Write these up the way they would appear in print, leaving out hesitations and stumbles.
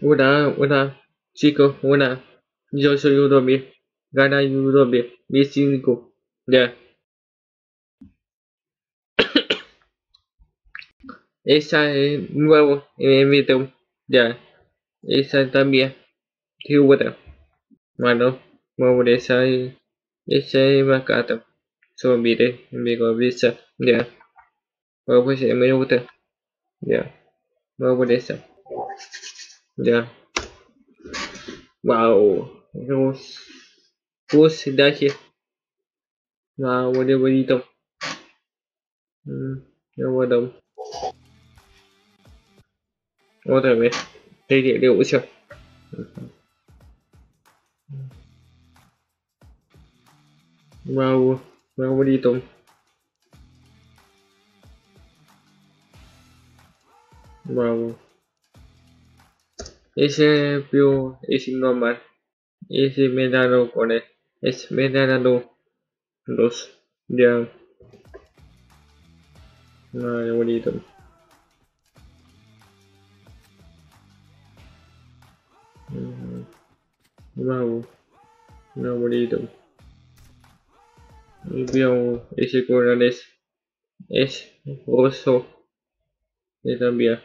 Hola, chicos, hola. Yo soy Udobie. Gana Udobie. B5. Ya. Esa es nuevo en video. Ya. Esa también. Sí, bueno. Bueno, nuevo de esa es más caro. Solo mire, amigo, visa. Ya. Bueno, pues me gusta. Ya. Nuevo de esa. Ya. Wow. Pus, dashi. Wow, bonito. Qué bueno. Otra vez. De uso. Wow, wow, bonito. Wow. Ese view es normal. Ese me dado con él. Es me dado los. Ya. Vale, bonito. Wow, no bonito. Y veo ese color es roso. Y también.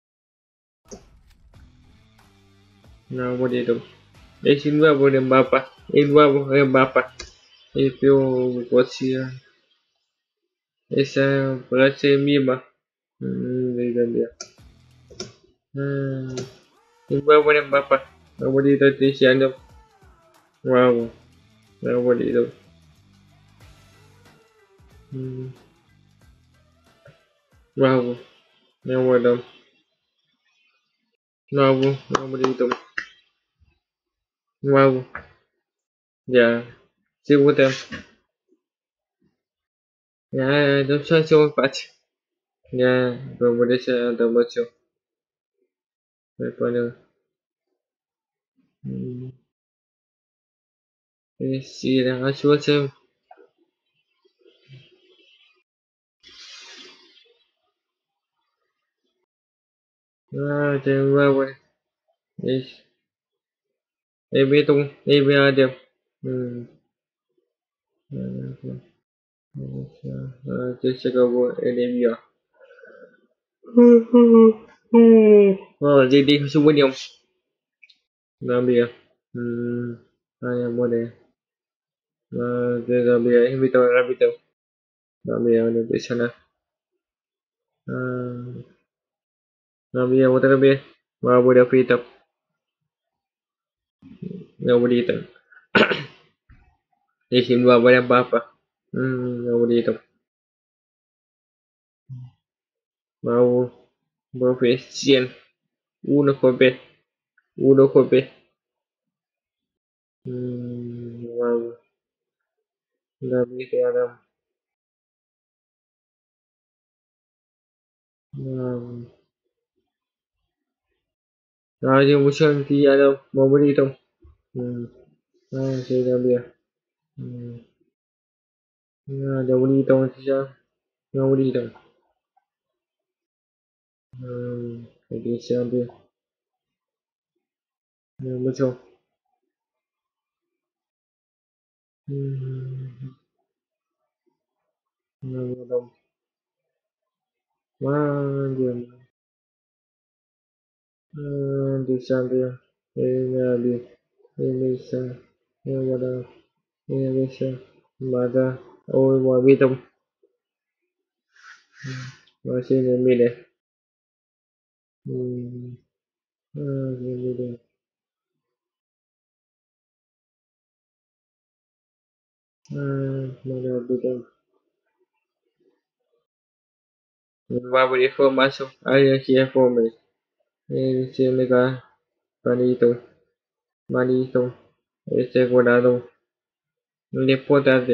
No bonito. Es nuevo en mapa. Es nuevo en mapa. Y veo cosilla. Esa parece misma. Y también. Es nuevo en mapa. No bonito diciendo. Wow, no bonito. Wow, no bueno. Wow, no bonito. Wow, ya. Sí, gusta. Ya, no sé si es fácil. Ya, no merece tanta emoción. Me pone. Sí, la ayuda. Ah, de nuevo. Es. Es mi área. Ya se acabó el envío. Oh, jadi semuanya. Gambia. Hanya boleh. Ke Gambia, invito a Gambia. Gambia udah di sana. Gambia otra vez. Va boleh frita. Nggak boleh itu. Di sini va boleh apa? Nggak boleh itu. Mau profesión. Uno cope. Uno cope. Mau. Gambia Adam. Yang musim di Adam. Mau boleh itu. Saya Gambia. Ada boleh itu saja. Nggak boleh itu. Jadi siapa? Betul. Belum. Dia di sana ini ada Indonesia ini ada Indonesia ada oh mau hitam masih ini deh ini deh mana hitam baru informasi ada si informasi ini si mereka manito este guardado importante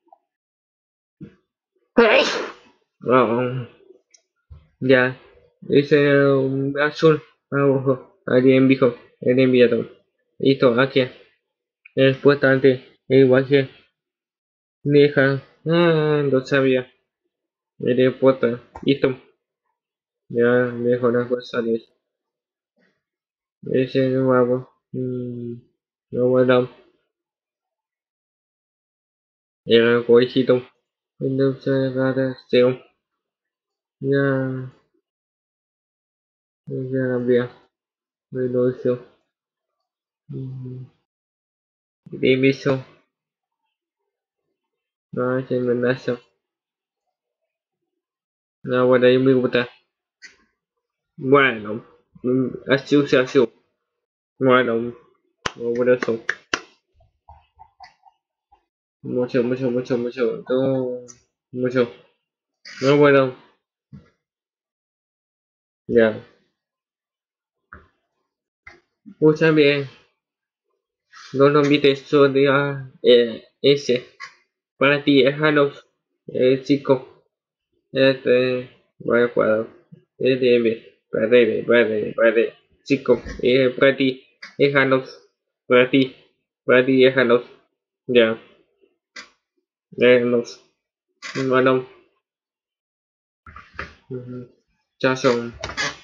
ya ese azul rojo ahí envió el enviado listo aquí es importante igual que deja lo sabía el importa listo ya dejo las cosas Ese nuevo. Nuevo Đông. Era của Chi Tung. Windows ra ra siêu. Ra ra làm việc. Người đối siêu. Đi bị siêu. Nói trên mình đã siêu. Nào vào đây mình ta. Ngoài động. Siêu siêu siêu. Ngoài động. Vào đây siêu. Mucho, mucho, mucho, mucho. Todo. Mucho. No bueno. Ya. Muchas bien. No lo invites solo diga ese. Para ti es Hanos. Chico. Vaya cuadro. Para chico. Para ti es Hanos. Para ti. Para ti es Hanos. Ya. Hanos. Bueno. Chao, son.